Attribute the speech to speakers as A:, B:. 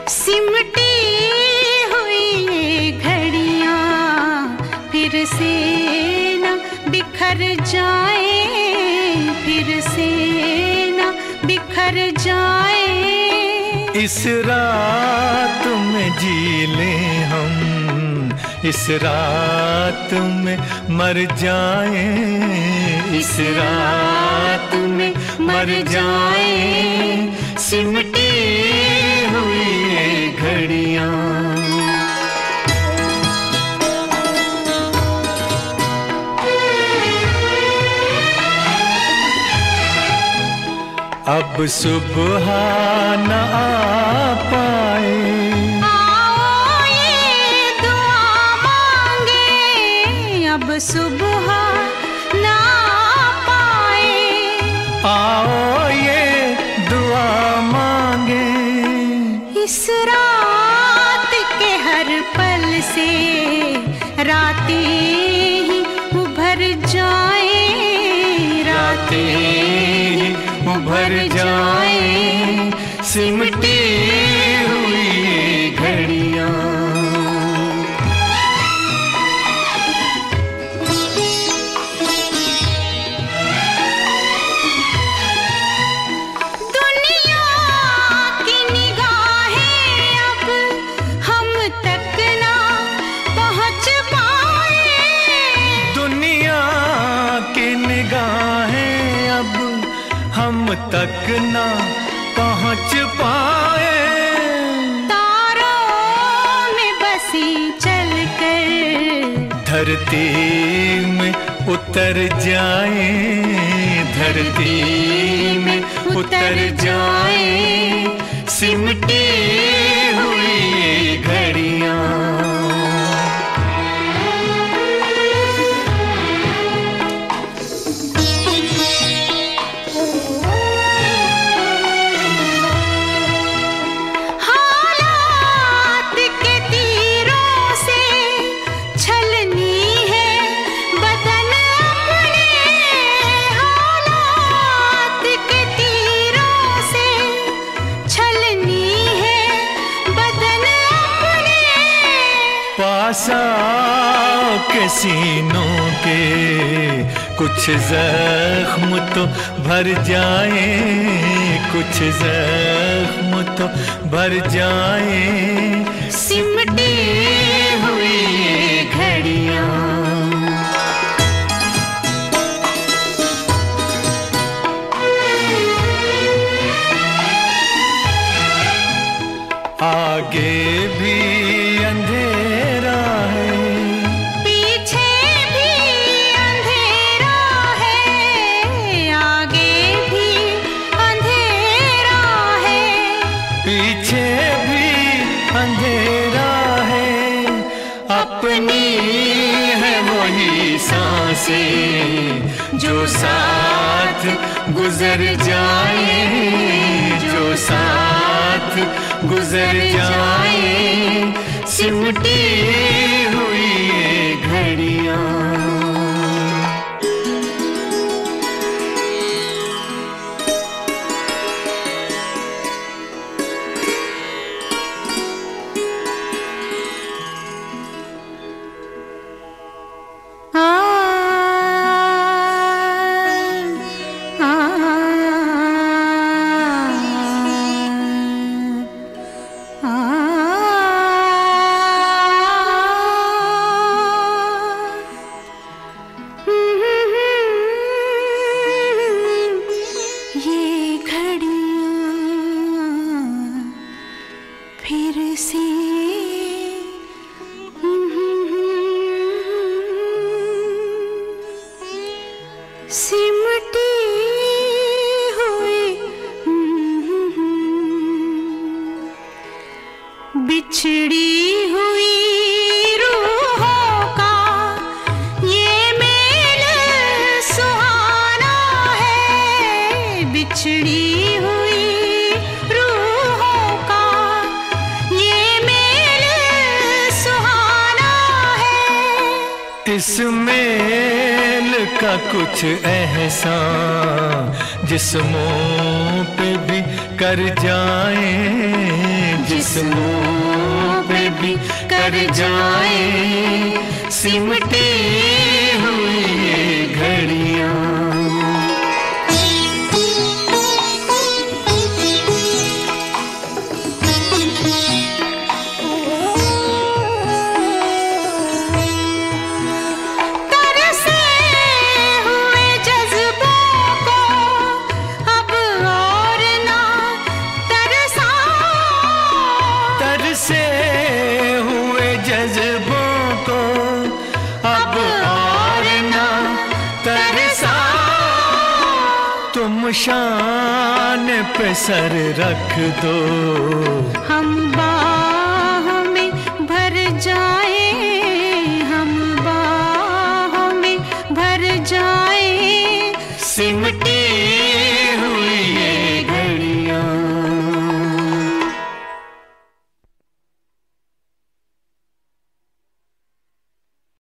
A: सिमटी हुई ये घड़ियां फिर से न बिखर जाए, फिर से न बिखर जाए।
B: इस रात में जी लें हम, इस रात में मर जाए, इस रात में मर जाए। सिमटी हुई ये घड़ियां। अब सुबह न आ पाए,
A: आओ ये दुआ मांगे, अब सुबह ना पाए।
B: आओ ये दुआ मांगे,
A: इस रात के हर पल से रातें ही उभर जाए,
B: रातें ही उभर जाए। सिमटी हुई ये घड़ियां।
A: दुनिया की निगाहें अब हम तक ना पहुंच पाए,
B: दुनिया की निगाहें अब हम तक ना पहुंच पाए।
A: तारों में बसी चलकर
B: धरती में उतर जाए, धरती में उतर जाए। सिमटी हुई ये घड़ियां।
A: हालात के तीरों से छलनी है बदन अपने, हालात के तीरों से छलनी है बदन अपने।
B: पास आओ के सीनों के कुछ जख्म तो भर जाए, कुछ जख्म तो भर जाए।
A: सिमटी
B: हुई ये घड़ियां। आगे भी अंधेरा है,
A: पीछे भी अंधेरा है, आगे भी अंधेरा है।
B: पीछे भी अंधेरा है। अपनी है वही सांसें जो साथ गुजर जाए, जो साथ गुजर जाए। सिमटी हुई ये घड़ियां।
A: ये घड़ियां फिर से सिमटी हुई, बिछड़ी हुई रूहों का ये मेल सुहाना है, बिछड़ी हुई रूहों का ये मेल सुहाना है।
B: इस मेल का कुछ एहसान जिस्मों पे भी कर जाए, जिस्मों पे भी कर जाए सिमटे हुई ये घड़ियां।
A: तरसे हुए जज्बों को अब और ना तरसा।
B: तुम शान पे सर रख दो,
A: हम